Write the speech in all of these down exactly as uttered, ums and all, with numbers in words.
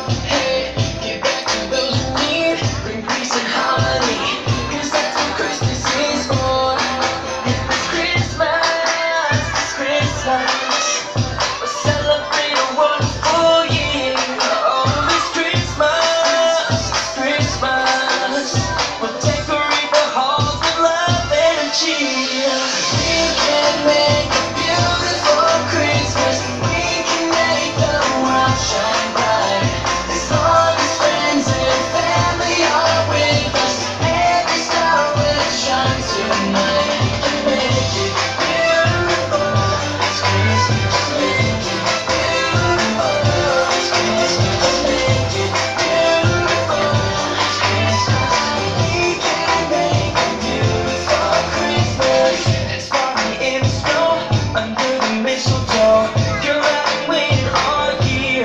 Hey, get back to those who need, bring peace and harmony, 'cause that's what Christmas is for. It's Christmas, it's Christmas. We'll celebrate a wonderful year. Oh, it's Christmas, it's Christmas. We'll decorate the halls with love and cheer. We can make a beautiful Christmas. We can make the world shine bright. As long as friends and family are with us, every star will shine tonight. Make it beautiful. It's Christmas. Make it beautiful. It's Christmas. Make it beautiful. It's Christmas. We can make a beautiful Christmas. It's party in the snow, under the mistletoe. You're out waiting all year.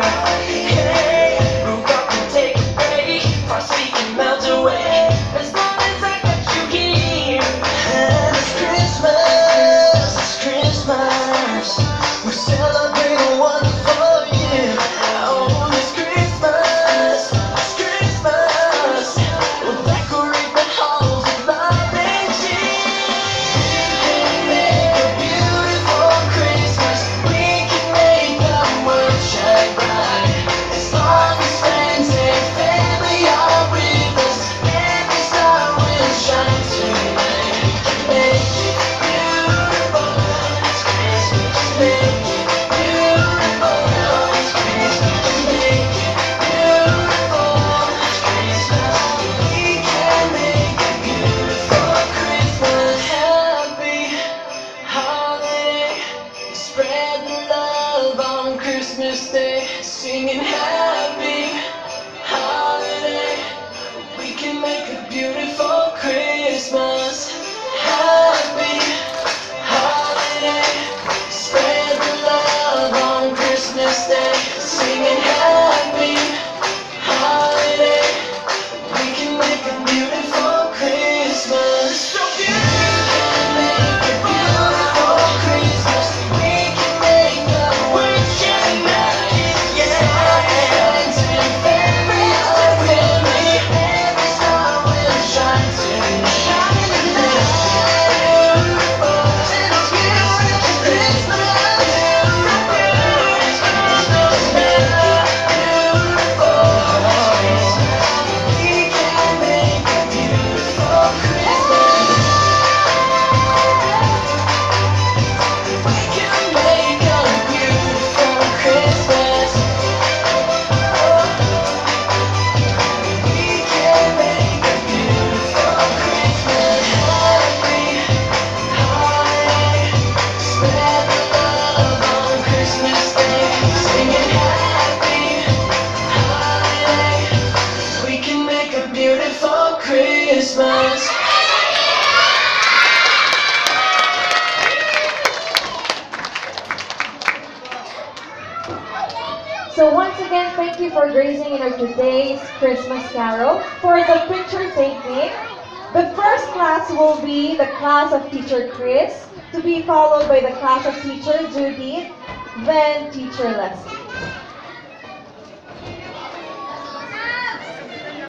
Hey, move up and take a break. Frosty can melt away as long as I got you here. And it's Christmas, it's Christmas. We celebrate a wonderful year. Oh, it's Christmas, it's Christmas. We'll decorate the halls with love and cheer. We can make a beautiful Christmas. We can make the world shine bright. As long as friends and family are with us, every star will shine tonight. Make it beautiful. It's Christmas. Make it beautiful. It's Christmas. Make it beautiful. It's Christmas. We can make a beautiful Christmas. Happy holiday. Spread the love on Christmas Day. Singing happy holiday. We can make a beautiful Christmas. Happy holiday. Spread the love on Christmas Day. Singing happy holiday. We can make a beautiful Christmas. So beautiful. We can make a beautiful Christmas. We can make the world shine bright. Yeah. Friends and family are with me. Every star will shine tonight. Beautiful. It's beautiful Christmas. It's Christmas. Make it beautiful. We can make a beautiful Christmas. We can make a beautiful Christmas. We can make a beautiful Christmas. Happy holiday. Spread the love on Christmas Day. Singing happy holiday. We can make a beautiful Christmas. So once again, thank you for gracing in our today's Christmas Carol. For the picture taking, the first class will be the class of Teacher Chris, to be followed by the class of Teacher Judy, then Teacher Leslie.